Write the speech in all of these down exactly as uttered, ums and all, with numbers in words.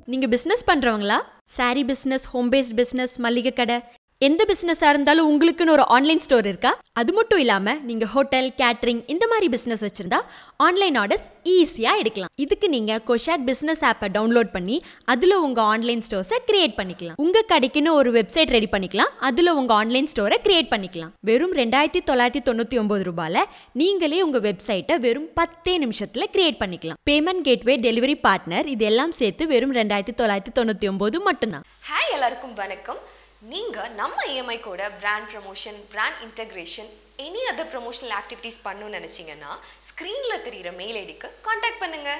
நீங்க பிசினஸ் பண்றவங்களா? Sari business, home based business, மளிகை கடை, எந்த பிசினஸா இருந்தாலும் உங்களுக்குன்னு ஒரு ஆன்லைன் ஸ்டோர் இருக்கா? அது மட்டும் இல்லாம நீங்க ஹோட்டல், கேட்டரிங் இந்த மாதிரி பிசினஸ் வச்சிருந்தா ஆன்லைன் ஆர்டர்ஸ் ஈஸியா எடுக்கலாம். இதுக்கு நீங்க கொஷாக் பிசினஸ் ஆப்பை டவுன்லோட் பண்ணி அதுல உங்க ஆன்லைன் ஸ்டோர்ஸை கிரியேட் பண்ணிக்கலாம். உங்க கடைக்குன்னு ஒரு வெப்சைட் ரெடி பண்ணிக்கலாம். அதுல உங்க ஆன்லைன் ஸ்டோரை கிரியேட் பண்ணிக்கலாம். வெறும் ரெண்டாயிரத்தி தொள்ளாயிரத்தி தொண்ணூத்தி ஒன்பது ரூபாயில நீங்களே உங்க வெப்சைட்டை வெறும் பத்தே நிமிஷத்துல கிரியேட் பண்ணிக்கலாம். பேமெண்ட் கேட்வே, டெலிவரி பார்ட்னர் இதெல்லாம் சேர்த்து வெறும் ரெண்டாயிரத்தி தொள்ளாயிரத்தி தொண்ணூத்தி ஒன்பது மட்டும்தான். ஹாய், எல்லாருக்கும் வணக்கம். நீங்கள் நம்ம இஎம்ஐ கூட brand promotion, brand integration, any other promotional activities பண்ணணும்னு நினச்சிங்கன்னா ஸ்க்ரீனில் தெரிகிற மெயில் ஐடிக்கு காண்டாக்ட் பண்ணுங்கள்.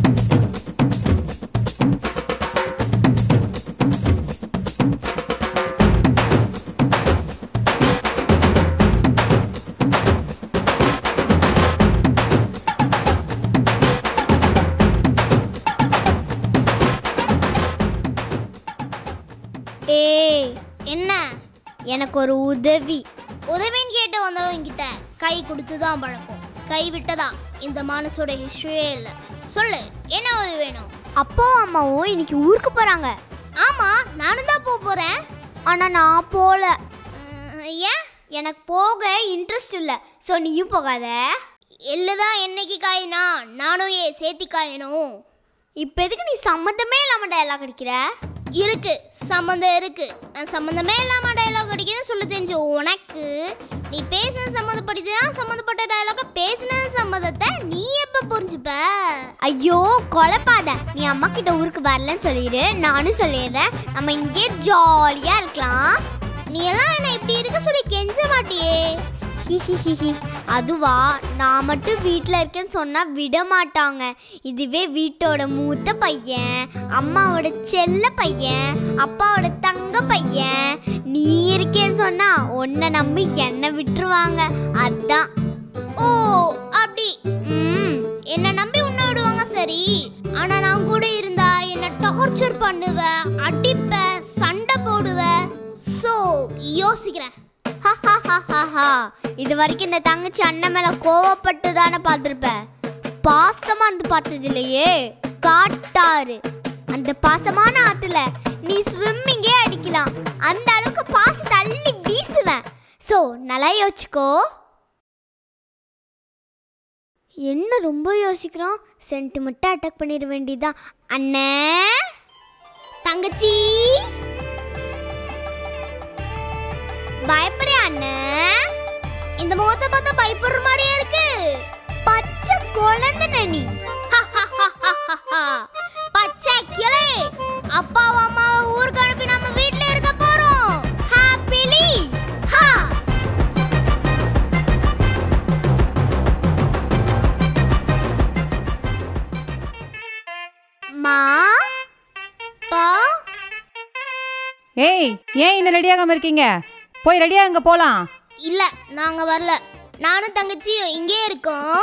ஏய், என்ன? எனக்கு ஒரு உதவி உதவின்னு கேட்டு வந்தவங்கிட்ட கை கொடுத்து தான் பழக்கம். கை விட்டதா இந்த மனசோட ஹிஸ்டரியே இல்லை. சொல்லு, என்ன உதவி வேணும்? அப்பாவும் அம்மாவும் இன்னைக்கு ஊருக்கு போறாங்க. ஆமா, நானும் தான் போக போறேன். ஆனா நான் போல. ஏன்? எனக்கு போக இன்ட்ரெஸ்ட் இல்லை. ஸோ நீயும் போகாத. எள்ளுதான் என்னைக்கு காயினா நானும் ஏ சேர்த்தி காயணும். இப்போ எதுக்கு நீ சம்மந்தமே இல்லாமல் டயலாக் அடிக்கிற? இருக்கு, சம்மந்தம் இருக்கு. நான் சம்மந்தமே இல்லாமல் டயலாக் அடிக்கிறேன்னு சொல்ல தெரிஞ்சு உனக்கு நீ பேசுன சம்மந்தப்படுத்தி தான் சம்மந்தப்பட்ட டயலாக பேசுன சம்மந்தத்தை நீ எப்போ புரிஞ்சுப்ப? ஐயோ கொலைப்பாத. நீ அம்மா கிட்ட ஊருக்கு வரலன்னு சொல்லிடு, நானும் சொல்லிடுறேன். நம்ம இங்கே ஜாலியாக இருக்கலாம். நீ எல்லாம் என்ன இப்படி இருக்க சொல்லி கெஞ்ச மாட்டியே. அதுவா, நான் மட்டும் வீட்டில் இருக்கேன்னு சொன்னால் விட மாட்டாங்க. இதுவே வீட்டோட மூத்த பையன், அம்மாவோட செல்ல பையன், அப்பாவோட தங்க பையன் நீ இருக்கேன்னு சொன்னா உன்னை நம்பி என்னை விட்டுருவாங்க. அதான். ஓ அப்படி. ம் என்னை நம்பி உன்னை விடுவாங்க சரி. ஆனால் நான் கூட இருந்தா என்னை டார்ச்சர் பண்ணுவேன், அடிப்பேன், சண்டை போடுவேன். ஸோ யோசிக்கிறேன். இது வரைக்கும் இந்த தங்கச்சி அண்ணன் மேல கோவப்பட்டு தானே பார்த்துருப்ப. பாசமா இருந்து பார்த்தது இல்லையே. காட்டாரு அந்த பாசமான ஆத்துல நீ ஸ்விம்மிங்கே அடிக்கலாம். அந்த அளவுக்கு பாசம் தள்ளி வீசுவேன். ஸோ நல்லா யோசிச்சுக்கோ. என்ன ரொம்ப யோசிக்கிறோம்? சென்டிமெண்ட்டாக அட்டாக் பண்ணிட வேண்டியதுதான். அண்ணே, தங்கச்சி பயப்படுறியா அண்ணே? இந்த முகத்தை பார்த்தா பயப்படுற மாதிரியா இருக்கு. பச்சை குழந்தை நீ. பச்சை கிளை. அப்பாவும் அம்மாவை ஊருக்கு அனுப்பி நம்ம வீட்ல இருக்க போறோம். ஹாப்பிலி. ஹா. மா பா. ஏய், ஏன் இன்னும் ரெடியாகாம இருக்கீங்க? போய் ரெடியா அங்க போலாம். இல்ல, நாங்க வரல. நானும் தங்கச்சியும் இங்கே இருக்கோம்.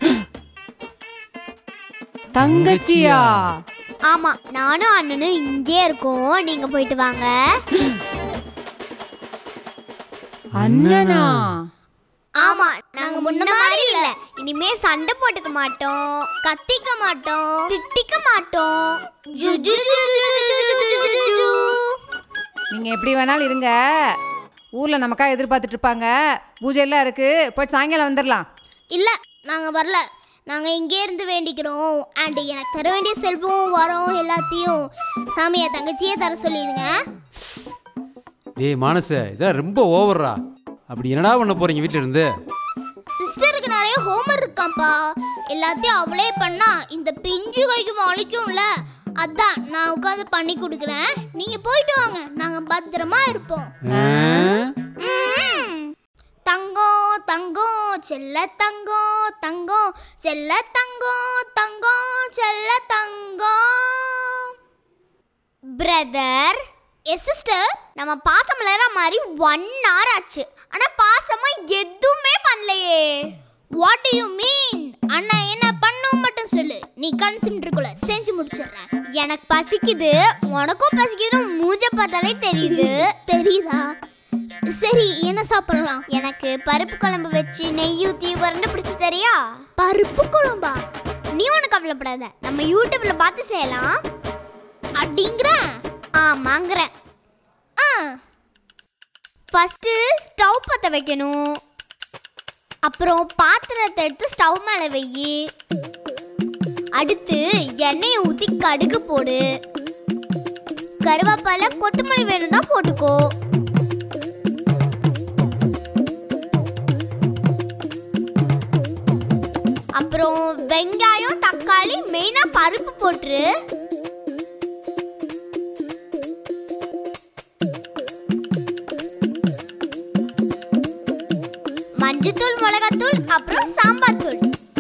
தங்கச்சியா? ஆமா, நானும் அண்ணனும் இங்கே இருக்கோம். நீங்க போயிட்டு வாங்க. அண்ணனா? ஆமா, நாங்க முன்ன மாதிரி இல்ல. இனிமே சண்டை போட்டுக்க மாட்டோம், கத்திக்க மாட்டோம், திட்டிக்க மாட்டோம். நீங்க எப்படி வேணாலும் இருங்க. ஊர்ல நமக்கா எதிர்பார்த்துட்டு இருப்பாங்க. பூஜை எல்லாம் இருக்கு. போயிட்டு சாயங்காலம் வந்துடலாம். இல்ல, நாங்க வரல. நாங்க இங்கே இருந்து வேண்டிக்கிறோம். அண்ட் எனக்கு தர வேண்டிய செல்வம் வரோம் எல்லாத்தையும் சாமியா தங்கச்சியே தர சொல்லிடுங்க. டேய் மானச, இதெல்லாம் ரொம்ப ஓவரா. அப்படி என்னடா பண்ண போறீங்க வீட்ல இருந்து? சிஸ்டருக்கு நிறைய ஹோம்வொர்க் இருக்காம்பா. எல்லாத்தையும் அவளே பண்ணா இந்த பிஞ்சு கைக்கு வலிக்கும்ல. அதான் நான் உட்காந்து பண்ணி கொடுக்குறேன். நீங்க போயிட்டு வாங்க, நாங்க பத்திரமா இருப்போம். தங்கம் தங்கம் செல்ல தங்கம் தங்கம் செல்ல தங்கம் தங்கம் செல்ல தங்கம். பிரதர், எஸ் சிஸ்டர், நம்ம பாசம் மலர மாதிரி ஒன் ஹவர் ஆச்சு. ஆனா பாசமா எதுவுமே பண்ணலையே. What do you mean? அண்ணா என்ன பண்ணும் மட்டும் சொல்லு. நீ கன்சிடருக்குள்ள செஞ்சு முடிச்சிடுறேன். எனக்கு பசிக்குது, உனக்கும் பசிக்குதுன்னு மூஞ்ச பார்த்தாலே தெரியுது. தெரியுதா? சரி, என்ன சாப்பிடலாம்? எனக்கு பருப்பு குழம்பு வச்சு நெய் ஊற்றி உரண்டு பிடிச்சி தெரியா? பருப்பு குழம்பா? நீ ஒன்று கவலைப்படாத, நம்ம யூடியூப்ல பார்த்து செய்யலாம். அப்படிங்கிற ஆமாங்கிற. ஆ ஃபர்ஸ்ட் ஸ்டவ் பற்ற வைக்கணும். அப்புறம் பாத்திரத்தை எடுத்து ஸ்டவ் மேலே வெயி. அடுத்து எண்ணெயை ஊற்றி கடுகு போடு. கருவேப்பிலை கொத்தமல்லி வேணும்னா போட்டுக்கோ. அப்புறம் வெங்காயம் தக்காளி மெயினா பருப்பு போட்டுரு. மஞ்சத்தூள் மிளகாத்தூள் அப்புறம் சாம்பார் தூள்.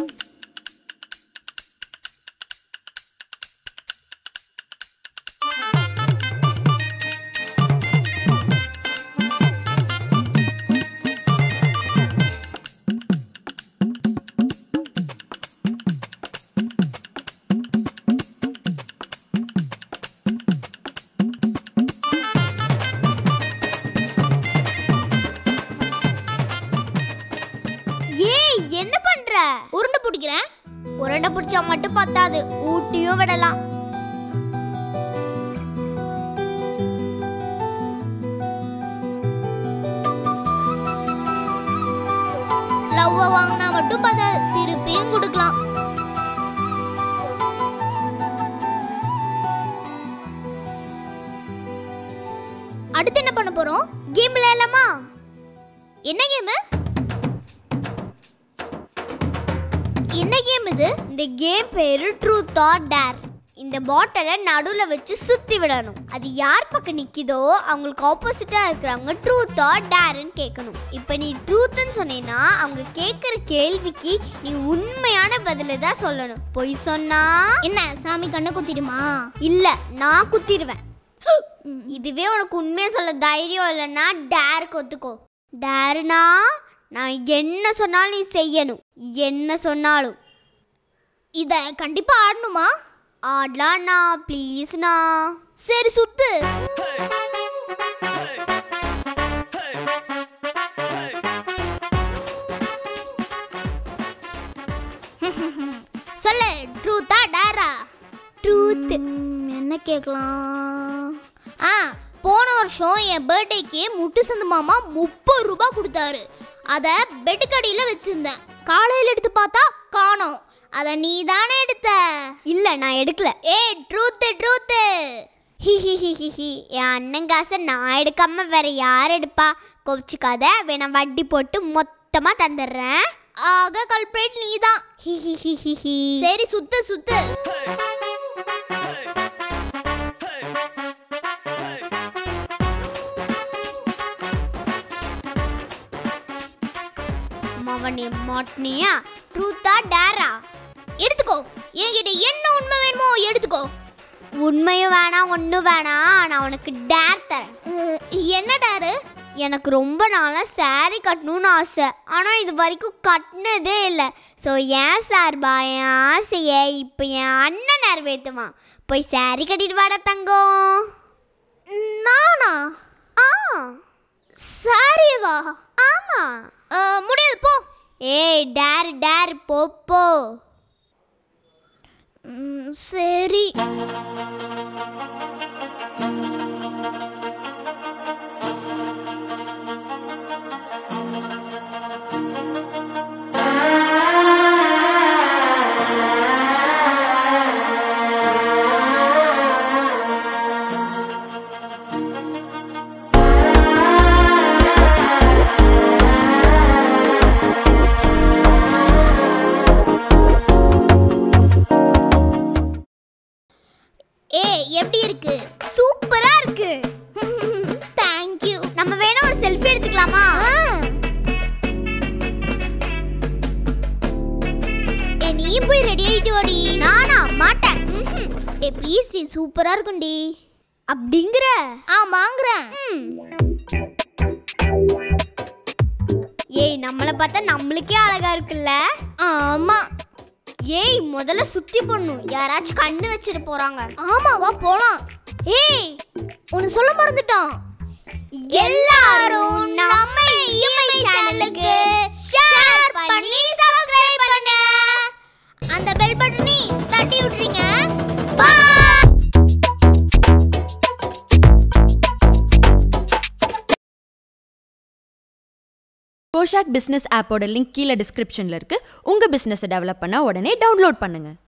என்ன பண்ற? உருண்டை பிடிக்கிறேன். உருண்டை பிடிச்சா மட்டும் பத்தாது, ஊட்டியும் விடலாம். லவ்வ வாங்கினா மட்டும் பத்தாது, திருப்பியும் கொடுக்கலாம். அடுத்து என்ன பண்ண போறோம்? கேம் விளையாடலாமா? என்ன கேம்? என்ன கேம் இது? இந்த கேம் பேரு ட்ரூத் ஆர் டேர். இந்த பாட்டிலை நடுவில் வச்சு சுற்றி விடணும். அது யார் பக்கம் நிற்கிதோ அவங்களுக்கு ஆப்போசிட்டாக இருக்கிறவங்க ட்ரூத் ஆர் டேர்ன்னு கேட்கணும். இப்போ நீ ட்ரூத்துன்னு சொன்னீங்கன்னா அவங்க கேட்குற கேள்விக்கு நீ உண்மையான பதிலை தான் சொல்லணும். பொய் சொன்னா என்ன சாமி கண்ணை குத்திடுமா? இல்லை, நான் குத்திடுவேன். இதுவே உனக்கு உண்மையை சொல்ல தைரியம் இல்லைன்னா டேருக்கு ஒத்துக்கோ. டேருனா நான் என்ன சொன்னாலும் நீ செய்யணும். என்ன சொன்னாலும். இதை கண்டிப்பா ஆடணுமா? ஆடலாம்ண்ணா, ப்ளீஸ்ண்ணா. சரி சுத்து. சொல்லு, ட்ரூத்தா டேரா? ட்ரூத். என்ன கேட்கலாம்? ஆ போன வருஷம் என் பர்த்டேக்கு முட்டு சந்து மாமா முப்பது ரூபாய் கொடுத்தாரு. அதை பெட்டுக்கடியில் வச்சிருந்தேன். காலையில் எடுத்து பார்த்தா காணோம். அதை நீ தானே எடுத்த? இல்லை, நான் எடுக்கல. ஏ ட்ரூத்து ட்ரூத்து. ஹி ஹி ஹி ஹி ஹி. என் அண்ணன் காசை நான் எடுக்காம வேற யார் எடுப்பா? கோவிச்சுக்காத, வேணா வட்டி போட்டு மொத்தமாக தந்துடுறேன். ஆக கல்பிரேட் நீ தான். ஹி ஹி ஹி ஹி ஹி. சரி சுத்து சுத்து. அவனே மாட்னியா? ட்ரூத்தா டேரா? எடுத்துக்கோ. என்கிட்ட என்ன உண்மை வேணுமோ எடுத்துக்கோ. உண்மையும் வேணாம் ஒன்றும் வேணாம், நான் உனக்கு டேர் தரேன். என்ன டேரு? எனக்கு ரொம்ப நாளாக சாரி கட்டணும்னு ஆசை, ஆனால் இது வரைக்கும் கட்டினதே இல்லை. ஸோ ஏன் சார்பா என் ஆசையை இப்போ என் அண்ணன் நிறைவேற்றுவான். போய் சாரி கட்டிட்டு வாடா தங்கம். நானா? ஆ சாரியவா? ஆமாம். முடியாது போ. ஏய் டேர் டேர் போ போ. சரி. எப்படி இருக்கு? சூப்பரா இருக்கு. Thank you. நம்ம வேணா ஒரு செல்ஃபி எடுத்துக்கலாமா? ஏ நீ போய் ரெடி ஆயிட்டு வாடி. நானா மாட்டேன். ஏ ப்ளீஸ் டி, சூப்பரா இருக்கும்டி. அப்படிங்கற? ஆமாங்கறேன். ஏய் நம்மள பார்த்தா நம்மளுக்கே அழகா இருக்குல்ல? ஆமா. ஏய் முதல்ல சுத்தி போடணும், யாராச்சும் கண்ணு வச்சிட்டு போறாங்க. ஆமாவா போலாம். ஏய் ஒன்னு சொல்ல மறந்துட்டோம். எல்லாரும் நம்ம இஎம்ஐ சேனலுக்கு ஷேர் பண்ணி சப்ஸ்கிரைப் பண்ணுங்க. அந்த பெல் பட்டனை தட்டி விட்டுறீங்க. பை. கோஷாக் பிசினஸ் ஆப்போட லிங்க் கீழே டிஸ்கிரிப்ஷன்ல இருக்கு. உங்க பிசினஸை டெவலப் பண்ண உடனே டவுன்லோட் பண்ணுங்க.